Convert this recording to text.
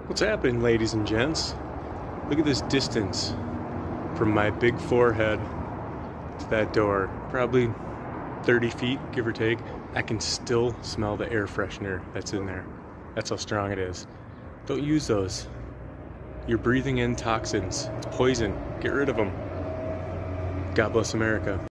What's happening, ladies and gents? Look at this distance from my big forehead to that door. Probably 30 feet, give or take. I can still smell the air freshener that's in there. That's how strong it is. Don't use those. You're breathing in toxins. It's poison. Get rid of them. God bless America.